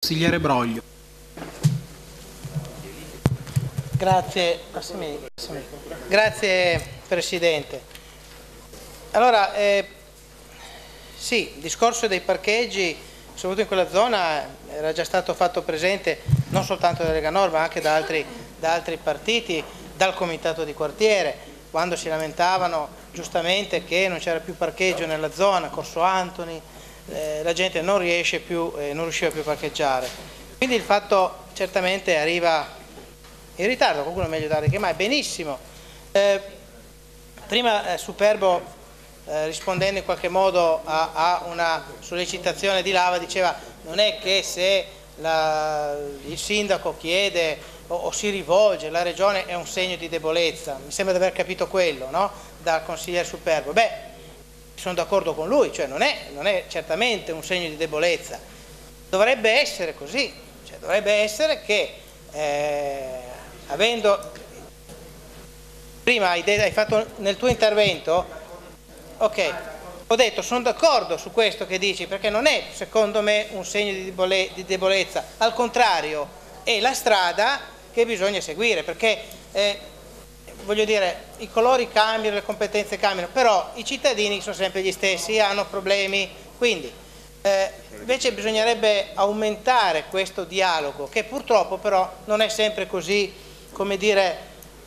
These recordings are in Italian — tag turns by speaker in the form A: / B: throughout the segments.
A: Consigliere Broglio.
B: Grazie Presidente. Allora, sì, il discorso dei parcheggi, soprattutto in quella zona, era già stato fatto presente non soltanto da Lega Nord, ma anche da altri partiti, dal comitato di quartiere, quando si lamentavano giustamente che non c'era più parcheggio nella zona, Corso Antoni, la gente non riusciva più a parcheggiare. Quindi il fatto certamente arriva in ritardo, qualcuno è meglio tardi che mai, benissimo. Prima Superbo, rispondendo in qualche modo a una sollecitazione di Lava, diceva non è che se il sindaco chiede o si rivolge alla regione è un segno di debolezza. Mi sembra di aver capito quello, no? Dal consigliere Superbo. Beh, sono d'accordo con lui, cioè non è certamente un segno di debolezza. Dovrebbe essere così, cioè dovrebbe essere che avendo, prima hai fatto nel tuo intervento, ok, ho detto sono d'accordo su questo che dici, perché non è secondo me un segno di debolezza, al contrario è la strada che bisogna seguire, perché voglio dire, i colori cambiano, le competenze cambiano, però i cittadini sono sempre gli stessi, hanno problemi, quindi invece bisognerebbe aumentare questo dialogo, che purtroppo però non è sempre così, come dire,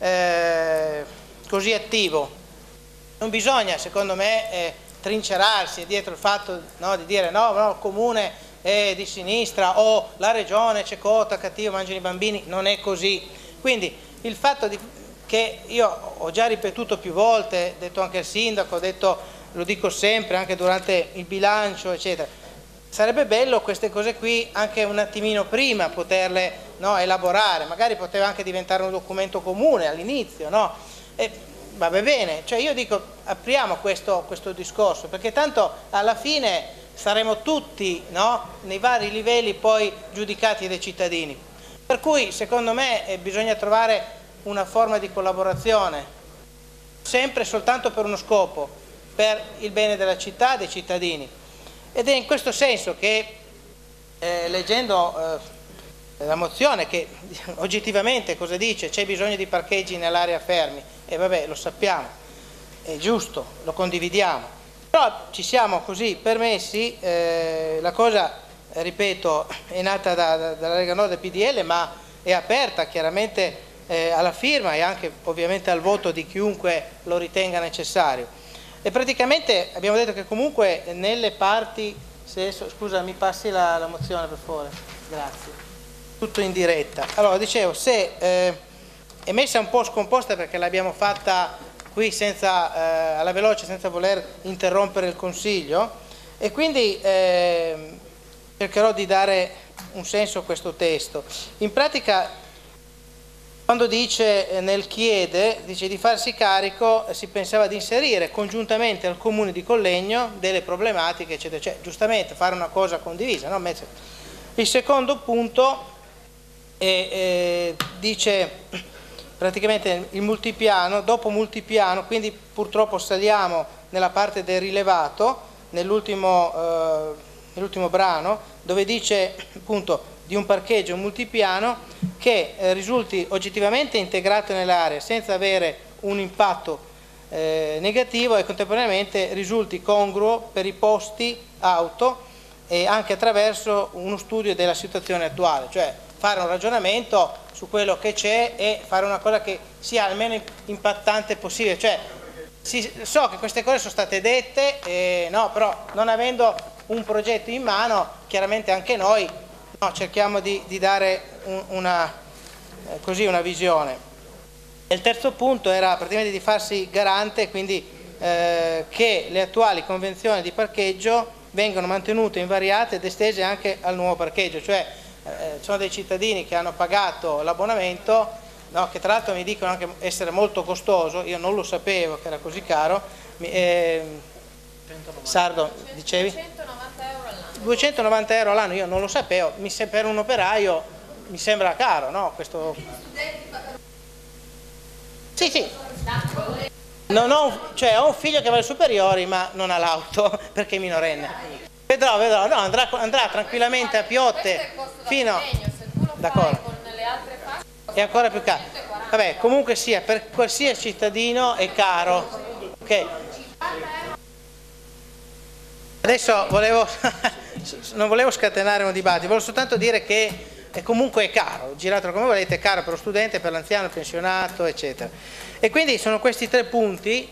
B: così attivo. Non bisogna, secondo me, trincerarsi dietro il fatto, no, di dire no, il comune è di sinistra o la regione c'è cota, cattivo, mangiano i bambini, non è così. Quindi il fatto che io ho già ripetuto più volte, detto anche al sindaco, lo dico sempre anche durante il bilancio, eccetera, sarebbe bello queste cose qui anche un attimino prima poterle, no, elaborare, magari poteva anche diventare un documento comune all'inizio, no? Va bene, cioè io dico apriamo questo discorso, perché tanto alla fine saremo tutti, no, nei vari livelli poi giudicati dai cittadini. Per cui secondo me bisogna trovare una forma di collaborazione, sempre soltanto per uno scopo, per il bene della città, dei cittadini. Ed è in questo senso che leggendo la mozione, che oggettivamente cosa dice? C'è bisogno di parcheggi nell'area fermi, e vabbè, lo sappiamo, è giusto, lo condividiamo, però ci siamo così permessi, la cosa, ripeto, è nata dalla Lega Nord del PDL, ma è aperta chiaramente alla firma e anche ovviamente al voto di chiunque lo ritenga necessario. E praticamente abbiamo detto che comunque nelle parti, scusa, mi passi la mozione per favore, grazie, tutto in diretta. Allora dicevo, se è messa un po' scomposta perché l'abbiamo fatta qui senza, alla veloce, senza voler interrompere il Consiglio, e quindi cercherò di dare un senso a questo testo. In pratica, quando dice nel chiede, dice di farsi carico, si pensava di inserire congiuntamente al Comune di Collegno delle problematiche, eccetera, cioè giustamente fare una cosa condivisa, no? Il secondo punto dice praticamente il multipiano, dopo multipiano, quindi purtroppo saliamo nella parte del rilevato, nell'ultimo brano, dove dice appunto di un parcheggio multipiano che risulti oggettivamente integrato nell'area senza avere un impatto negativo e contemporaneamente risulti congruo per i posti auto e anche attraverso uno studio della situazione attuale, cioè fare un ragionamento su quello che c'è e fare una cosa che sia almeno impattante possibile, cioè so che queste cose sono state dette, no, però non avendo un progetto in mano, chiaramente anche noi cerchiamo di dare una visione. E il terzo punto era praticamente di farsi garante, quindi che le attuali convenzioni di parcheggio vengano mantenute invariate ed estese anche al nuovo parcheggio, cioè ci sono dei cittadini che hanno pagato l'abbonamento, no, che tra l'altro mi dicono anche essere molto costoso, io non lo sapevo che era così caro. Sardo, dicevi? 290 euro all'anno, io non lo sapevo, per un operaio mi sembra caro, no? Questo... Sì. Ho un figlio che va alle superiori ma non ha l'auto perché è minorenne. Vedrò, no, andrà tranquillamente a piotte fino... D'accordo. È ancora più caro. Vabbè, comunque sia, per qualsiasi cittadino è caro. Ok. Adesso non volevo scatenare un dibattito, volevo soltanto dire che comunque è caro, giratelo come volete, è caro per lo studente, per l'anziano, il pensionato, eccetera. E quindi sono questi 3 punti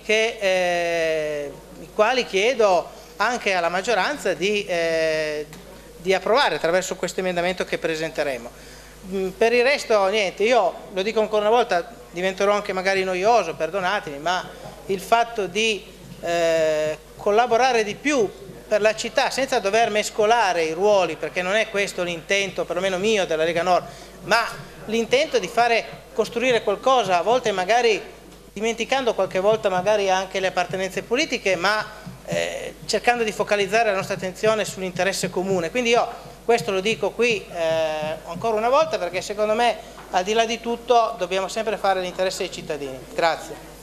B: i quali chiedo anche alla maggioranza di approvare attraverso questo emendamento che presenteremo. Per il resto niente, io lo dico ancora una volta, diventerò anche magari noioso, perdonatemi, ma il fatto di collaborare di più per la città senza dover mescolare i ruoli, perché non è questo l'intento, perlomeno mio, della Lega Nord, ma l'intento di costruire qualcosa, a volte magari dimenticando qualche volta magari anche le appartenenze politiche, ma cercando di focalizzare la nostra attenzione sull'interesse comune. Quindi io questo lo dico qui ancora una volta, perché secondo me al di là di tutto dobbiamo sempre fare l'interesse dei cittadini. Grazie.